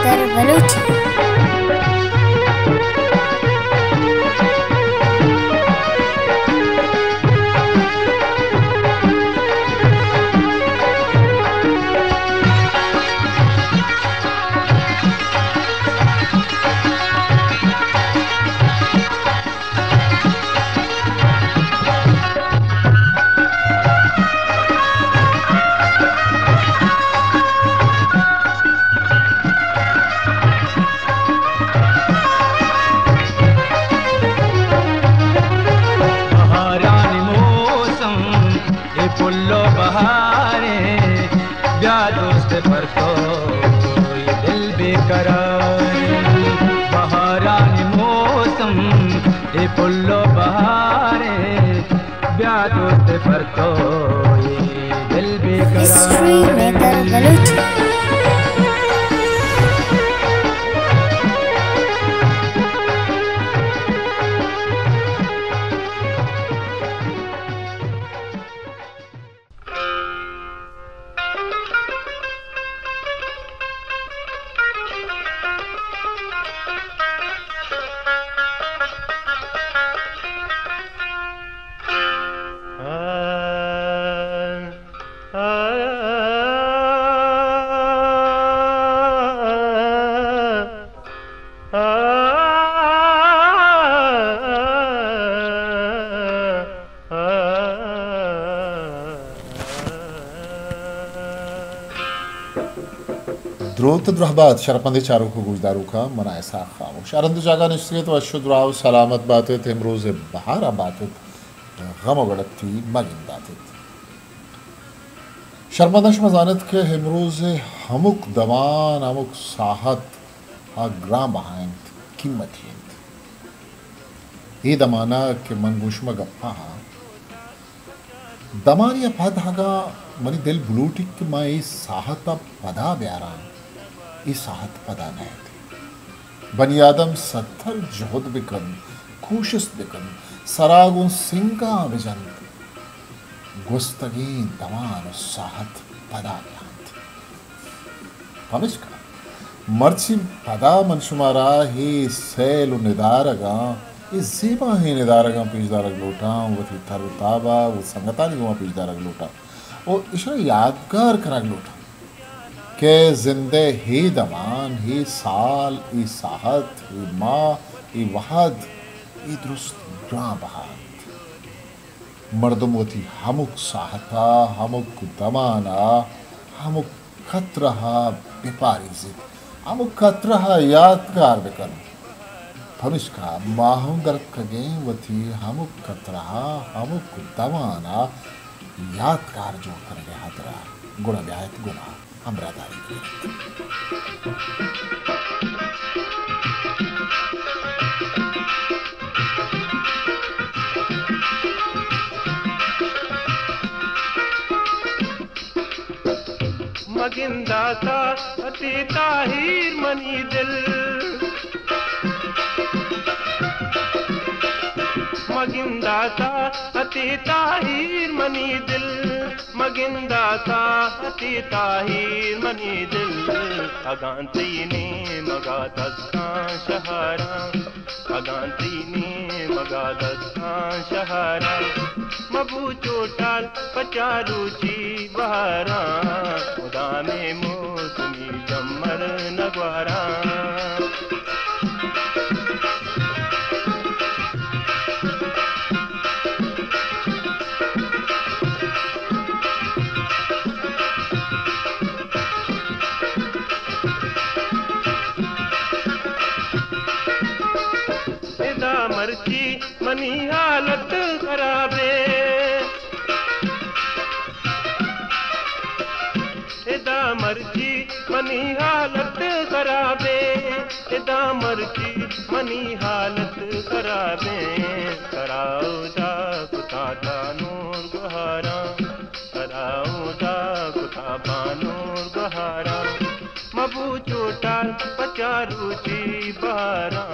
Maker Balochi. पुल्लो बहारे ब्याह दोस्त पर तो ये दिल बेकरार मेकर बलूची। द्रोत द्रहबाद शरपंदी चारों को गुजदारू का मना ऐसा खामोश अरंद जागा निश्चित अशुद राव सलामत बातें इमरोज बहारा बातें गम गड़ती मगिन बातें शर्मदश मजानत के इमरोज हमुक दमान हमुक साहत हा ग्राम बहाइंद कीमत ये दमाना के मनगुशम गप्पा हा दमान या पद हागा मनी दिल ब्लूटिक माई साहत पदा ब्यारा इस साहत पदा नहीं बनी आदम सत्थर जोहद बिकन कोशिश बिकन सरागुन सिंका बिजन गुस्तगी दमान साहत पदा नहीं हमेश का मर्ची पदा मनशुमारा ही सैल निदारगा इस जीवा ही निदारगा पीछदारग लोटा वो थी थरताबा वो संगता नहीं हुआ पीछदारग लोटा और इशरा यादगार करग लोटा के जिंदे ही दमान ही साल ही साहत ही माँ ही वहद ही दुरुस्त ग्रां बहात मर्दमोती हमुक साहता हमुक दमाना हमुक खतरहा बेपारी जिद हमुक खतरहा यादगार बेकन फमिश का माहूं दर्द कगे वती हमुक खतरहा हमुक दमाना यादगार जो कर गया हतरा गुना ब्याहत गुना हमरादारी मगिंदा सा अति ताहिर मनी दिल मगिंदा सा अति ताहिर मनी दिल मगिंदा सा अति ताहिर मनी दिल अगांती ने मगा दस्ता शहरा अगांती ने मगा दस्ता शहरा मबू चोटाल पचारूची बहारा खुदा में मौसमी जमर नगवारा मर्ची मनी हालत खराबे एदा मर्ची मनी हालत खराबे एदा मर्ची मनी हालत खराबे कराओ दा कुता नूर गुहारा कराओ दा कुता बानूर गुहारा मबू चोटाल पचारूची बहारा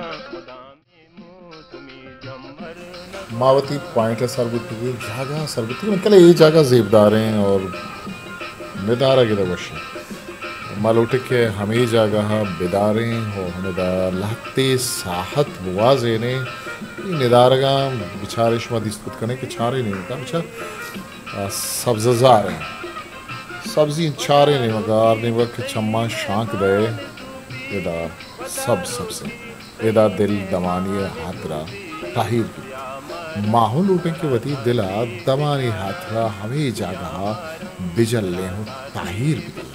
मावती पॉइंट है सरबुती जागा सरबुती मतलब ये जागा जेबदार हैं और निदारा की दवश मालूटे के हमें जगह बेदारें हो हमें दा लहते साहत बुआजे ने निदारगा बेचारे शुमा दिस्तुत करने के चारे नहीं होता बेचार सब्ज़ार हैं सब्जी चारे नहीं मगार नहीं वक्त चम्मा शांक दे एदा सबसे एदा दिल दमानी हाथरा ताहिर की माहौल लूटे के वती दिला दमानी हाथरा हमें जगह बिजल ले हो ताहिर भी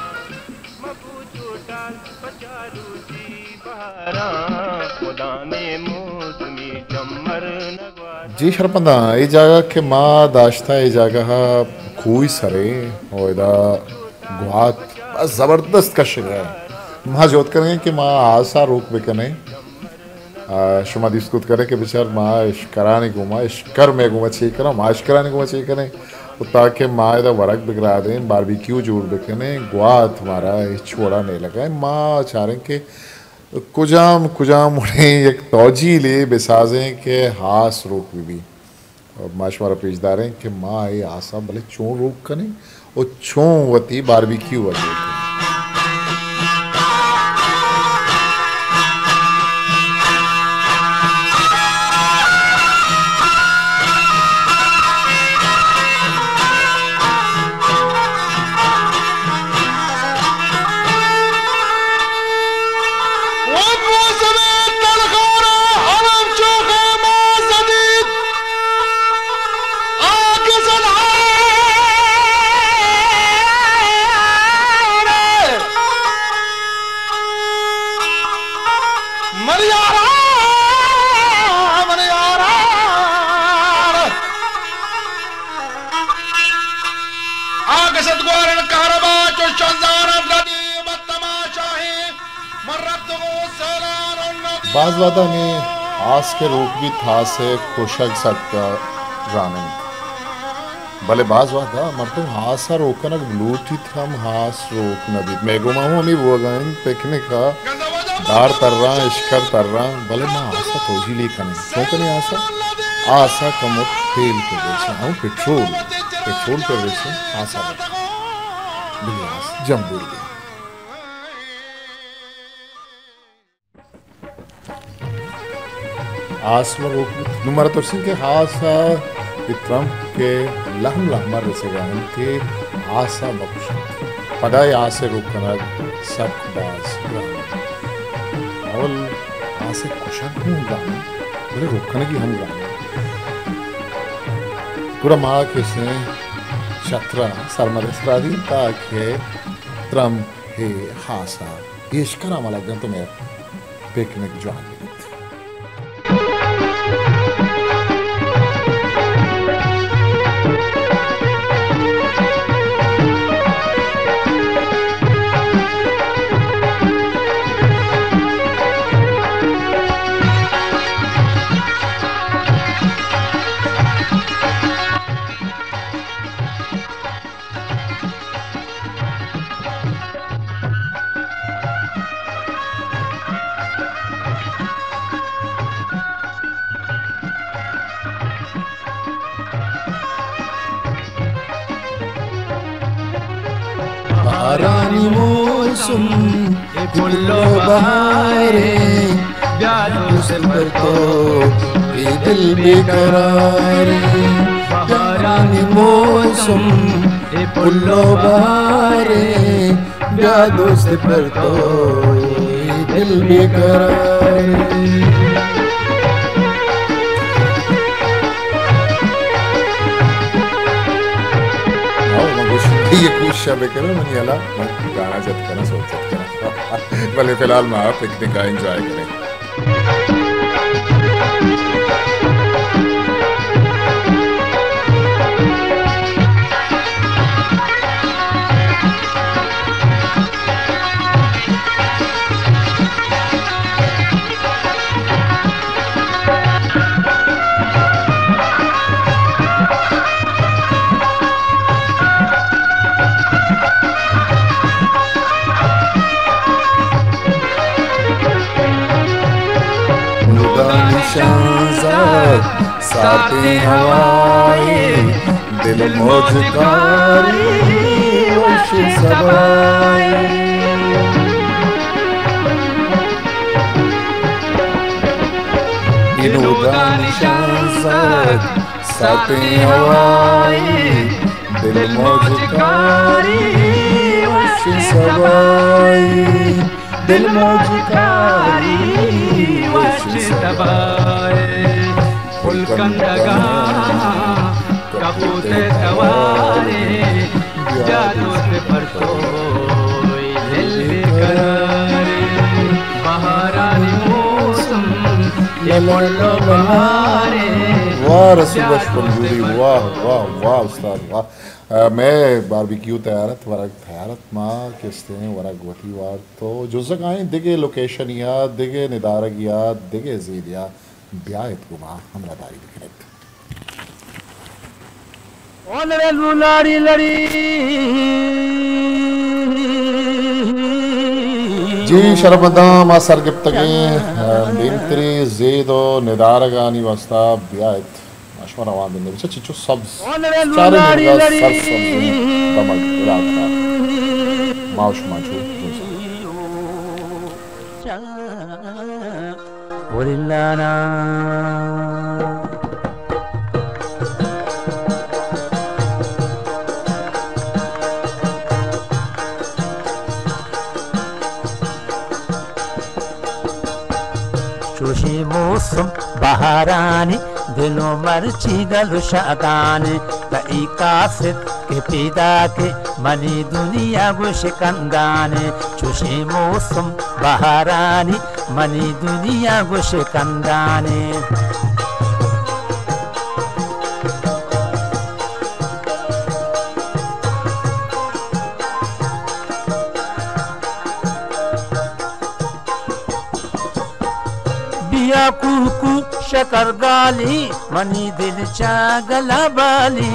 जी शरपंदा ये जगह के माँ दाश्ता ये जगह कोई सरे और इदा गुहात बस ज़बरदस्त कशर है माँ जोत करेंगे कि माँ आशा रोक बेकने शुमा दिस्कुत करे कि बेचार माँ इश्कराने घुमा इश्कर में घुमा चाहिए करा माँ इश्कराने घुमा चाहिए करें ताकि माँ इधर वरक बिगड़ा दें बारबेक्यू जोड़ बेकने गुहात हमारा छोड़ा नहीं लगा है माँ चाह रहे कि कुजाम उन्हें एक तौजी ले बेसाजें के हास रोक भी और माशवारा पेशदार हैं कि माँ ये आशा भले चों रोक करें और चों वती बारबेक्यू वती बाज़ वादा में आस के रोक भी था से कोशक सकता राने भले बाज़ वादा मर्दम हासा रोकना ब्लूटी थम हास रोक नबी मैं गुमा हूँ अमी वो गन पेकने का दार तर रहा इश्कर तर रहा भले माँ आशा तो ही लेकर क्यों करें आशा कम तेल के बेचे हूँ पेट्रोल पे बेचे आशा बिलियास जम्बूर गई आसमा रोक नुमारा तो सिंह के हासा इत्रम के लहम लहमर रसेगान के आशा बख्श पदाई आसे रोकना सब बाज और आसे कुशन हूँ गाना मेरे रोकने की हम गाना पूरा माँ के से छत्रा सरमदस्त्रादी ताकि त्रम हे हासा ये इश्करा वाला गन तो मैं पिकनिक ज्वाइन रानी मौसम फुल्लो बहारे प्यारों से भर तो ये दिल बेकरार रानी मौसम फुल्लो बहारे प्यारों से भर तो ये दिल बेकरार ये कुछ शब्द करो मन याला गाना जब करना सोच सकते हैं भले फिलहाल मैं आप पिकनिक का एंजॉय करें साथी हवाएं दिल मौजकारी वश सवाए इनोदा निशान ज़द साते हवाई दिल मौजकारी वश सवाई दिल मौजकारी वश सवाए फुलकंदगा कपूते सवारे जादू से परतोई दिल बेकरारे बहारानी मौसम ये मुल्लो बहारे। वाह रसूल बशपनगुरी, वाह वाह वाह उस्ताद वाह. मैं बारबेक्यू तैयारत वरक तैयारत माँ किस्ते वरक वती वार तो जुज़क आए दिगे लोकेशन या दिगे निदारक या दिगे ज़ीद या ब्यायत गुमा हमरा दारी दिखरत ओनरे लुलारी लड़ी जी शरबदा मा सरगिप्तगे बिनतरी ज़ीदो निदारगानी वस्ता ब्यायत अशमा रवान दिन बिचा चिचो सब्ज़ चारे निरगा सर सब्ज़ दमक इलाका माउश माचू ओरिल्लाना चुशी मौसम बहारानी दिलों मर्ची गलु शादाने कई काफिर के पैदा के मनी दुनिया गुश कंदाने चुशी मौसम बहारानी मनी दुनिया गुश कंदाने बिया कुकू शकर गाली मनी दिल चागला बाली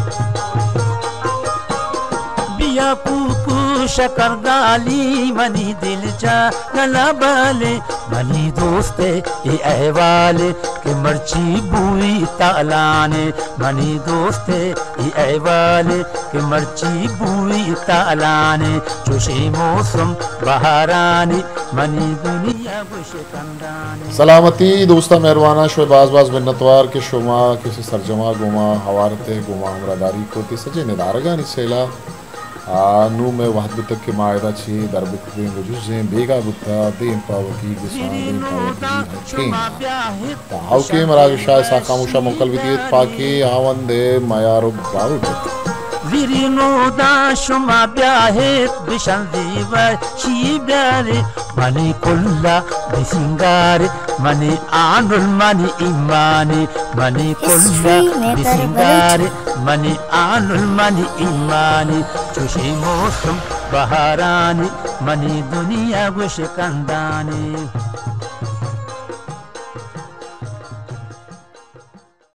बिया कुकू शकर गाली मनी दिल चागला बाले मनी दोस्ते ये अहवाले के मर्ची बुई तालाने मनी दोस्ते ये अहवाले के मर्ची बुई तालाने चुशी मौसम बहारानी मनी दुनिया गुश कंदाने सलामती दोस्ता मेहरबाना शो बाज बाज मिन्नतवार के शुमा किसी सरजमा गुमा हवारते गुमा हमरादारी को ती सजे निदारगा निसेला नू में वहद तक के मायदा छी दरबिक के वजुजे बेगा बुता देम पावकी गुसान देम पावकी हकीम हाउ के मरागशा साकामुशा मोकल विदियत पाके आवंदे मायारो बाउट विरिनो दाशुमा ब्याहे बिशल दीवा शी ब्यारे मनी कुल्ला बिसिंगारे मनी आनुल मनी इमानी मनी कुल्ला बिसिंगारे मनी आनुल मनी इमानी चुशी मौसम बहारानी मनी दुनिया गुश कंदानी।